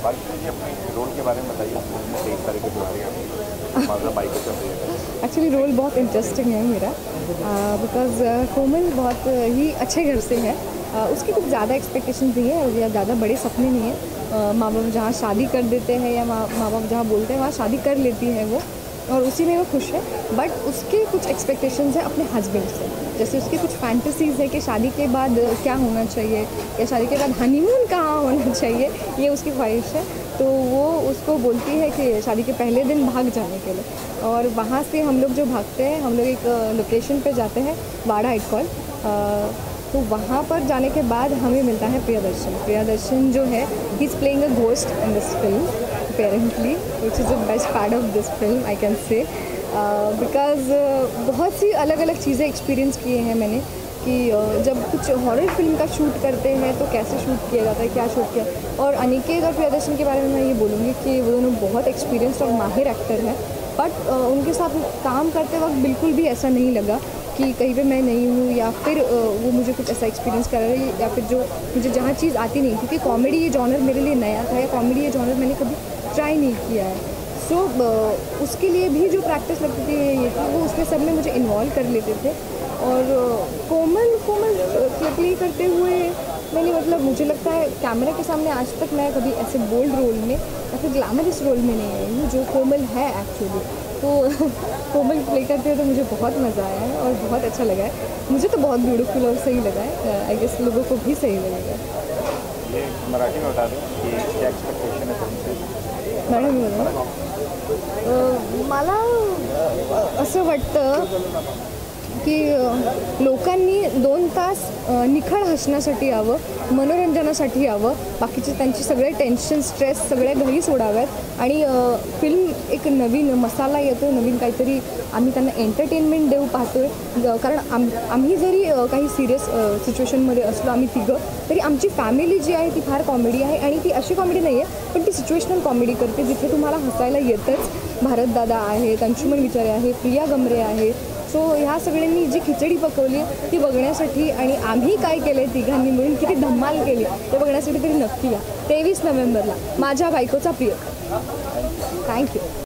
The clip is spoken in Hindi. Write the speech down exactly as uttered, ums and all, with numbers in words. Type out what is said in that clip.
बाकी अपने रोल के बारे में बताइए, तेईस तारीख को बुला रही है माधव्या बाइकोचा प्रियकर। एक्चुअली रोल बहुत इंटरेस्टिंग है मेरा, बिकॉज कोमल बहुत ही अच्छे घर से है। uh, उसकी कुछ ज़्यादा एक्सपेक्टेशंस नहीं है या ज़्यादा बड़े सपने नहीं है। माँ बाप जहाँ शादी कर देते हैं या माँ माँ बाप जहाँ बोलते हैं वहाँ शादी कर लेती है वो, और उसी में वो खुश है। बट उसके कुछ एक्सपेक्टेशंस है अपने हस्बैंड से, जैसे उसकी कुछ फैंटेसीज़ है कि शादी के बाद क्या होना चाहिए या शादी के बाद हनीमून कहाँ होना चाहिए, ये उसकी ख्वाहिश है। तो वो उसको बोलती है कि शादी के पहले दिन भाग जाने के लिए, और वहाँ से हम लोग जो भागते हैं, हम लोग एक लोकेशन पे जाते हैं, वाड़ा इट कॉल। तो वहाँ पर जाने के बाद हमें मिलता है प्रियदर्शन। प्रियदर्शन जो है, he is playing a ghost in this film apparently, which is the best part of this film, I can say, uh, because uh, बहुत सी अलग अलग चीज़ें एक्सपीरियंस किए हैं मैंने कि uh, जब कुछ हॉरर फिल्म का शूट करते हैं तो कैसे शूट किया जाता है, क्या शूट किया। और अनिकेत और प्रियदर्शन के बारे में मैं ये बोलूँगी कि वो दोनों बहुत एक्सपीरियंस्ड और माहिर एक्टर हैं, बट uh, उनके साथ काम करते वक्त बिल्कुल भी ऐसा नहीं लगा कि कहीं पे मैं नहीं हूँ या फिर वो मुझे कुछ ऐसा एक्सपीरियंस कर रही है या फिर जो मुझे जहाँ चीज़ आती नहीं, क्योंकि कॉमेडी ये जॉनर मेरे लिए नया था या कॉमेडी ये जॉनर मैंने कभी ट्राई नहीं किया है। सो so, उसके लिए भी जो प्रैक्टिस लगती थी ये थी, वो उसमें सब में मुझे इन्वॉल्व कर लेते थे। और कोमल कोमल प्ले करते हुए मैंने मतलब मुझे लगता है कैमरा के सामने आज तक मैं कभी ऐसे बोल्ड रोल में या फिर ग्लैमरस रोल में नहीं आई हूँ जो कोमल है एक्चुअली। तो कोमल प्ले करते हुए तो मुझे बहुत मज़ा आया है और बहुत अच्छा लगा है। मुझे तो बहुत ब्यूटीफुल और सही लगा है, आई गेस लोगों को भी सही लगेगा। ये मराठी में बता दें कि क्या एक्सपेक्टेशन है तुमसे? मॅडम बघा, मला असं वाटतं की लोकांनी दोन तास निखळ हसण्यासाठी यावं, मनोरंजनासाठी यावं, बाकीचे त्यांचे सगळे टेन्शन स्ट्रेस सगळे घरी सोडाव्यात आणि फिल्म एक नवीन मसाला येतो, नवीन काहीतरी आम्ही त्यांना एंटरटेनमेंट देऊ पाहतोय। कारण आम आम्ही जरी काही सिरियस सिच्युएशनमध्ये असलो आम्ही तिघं, तरी आमची फॅमिली जी आहे ती फार कॉमेडी आहे आणि ती अशी कॉमेडी नाही आहे, पण ती सिच्युएशनल कॉमेडी करते जिथे तुम्हाला हसायला येतंच। भारत दादा आहेत, अंशुमन विचारे आहे, प्रिया गमरे आहे। सो ह्या सगळ्यांनी जी खिचडी पकवली ती बघण्यासाठी आणि आम्ही काय केलं आहे तिघांनी मिळून किती धमाल केली ते बघण्यासाठी तरी नक्की या तेवीस नोव्हेंबरला माझ्या बायकोचा प्रियकर। थँक्यू।